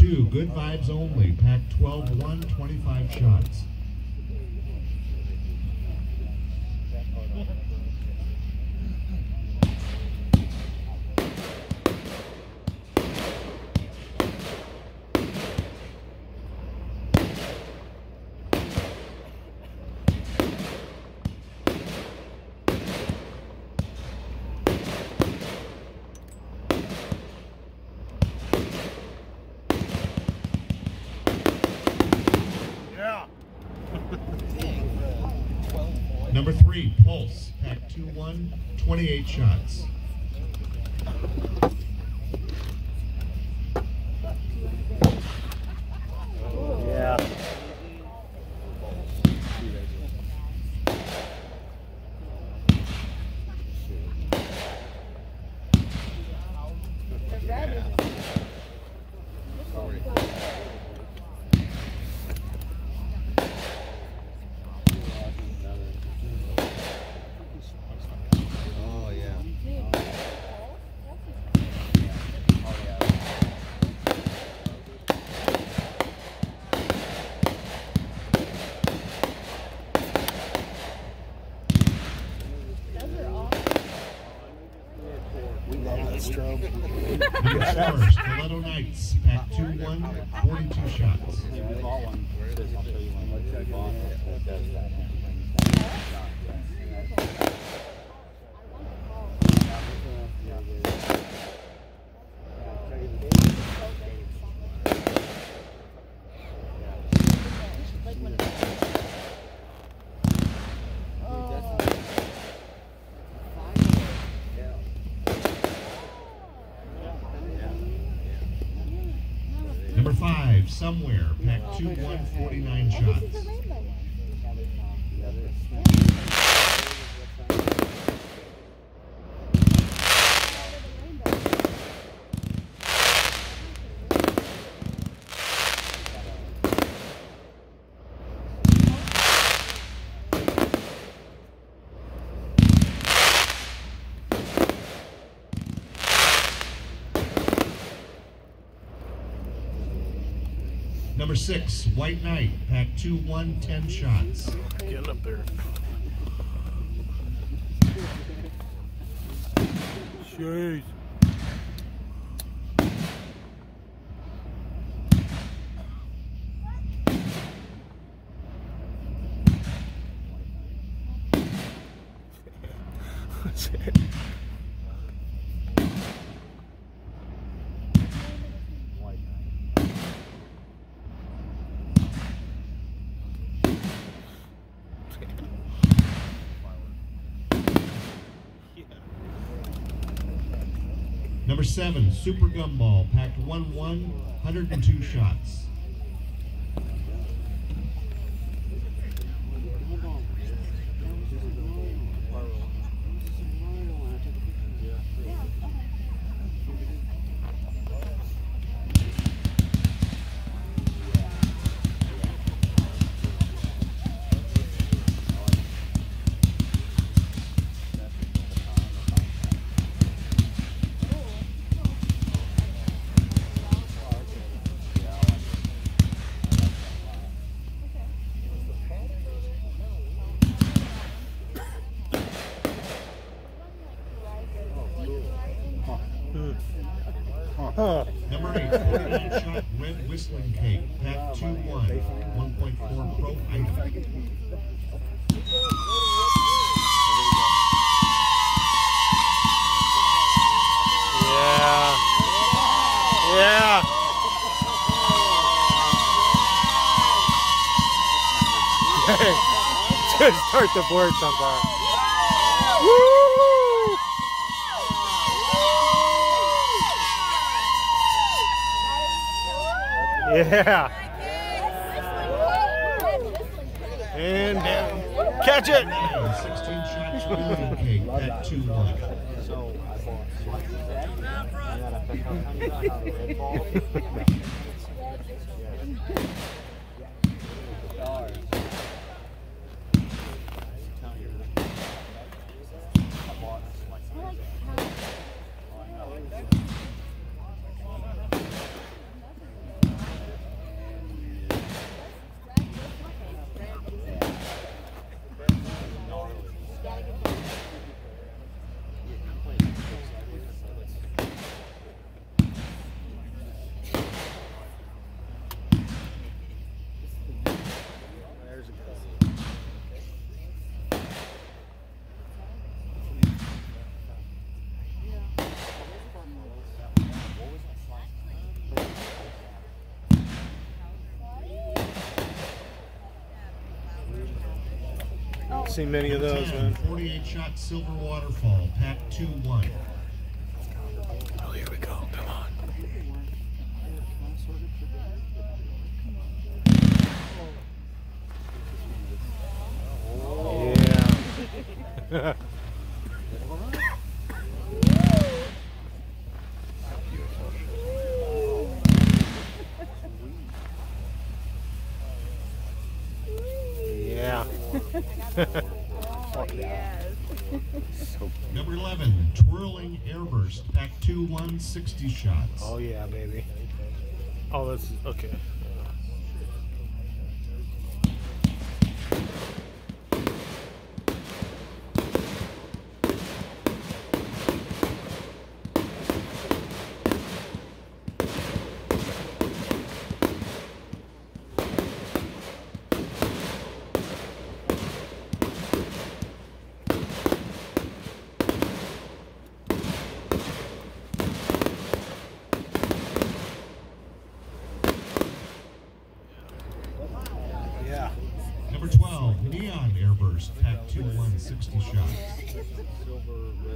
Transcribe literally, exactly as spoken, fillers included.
two, Good Vibes Only, Pack twelve one, twenty-five shots. Number three, Pulse, Pack two one, twenty-eight shots. Yeah. Number four, Stiletto Knights, Pack two one, forty-two shots. Number five, Somewhere, Pack two one, forty-nine shots. Number six, White Knight, Pack two one, ten shots. Get up there. Jeez. That's it. Number seven, Super Gumball, packed one one, one hundred two shots. Huh. Number eight, forty-nine shot Red Whistling Cake, pack two one, one point four pro item. Yeah. Yeah. Just start the board sometime. Woo! Yeah. And down. Catch it. sixteen shots Whistling Cake, pack two one. seen many of those, ten, man. forty-eight shot Silver Waterfall, pack two one. Oh, here we go. Come on. Yeah. Yeah. Oh, yes. Number eleven, Twirling Airburst, pack two one, sixty shots. Oh yeah, baby. Oh, that's okay. Yeah. Number twelve, Neon Airburst, pack two one, sixty shots. Silver, red.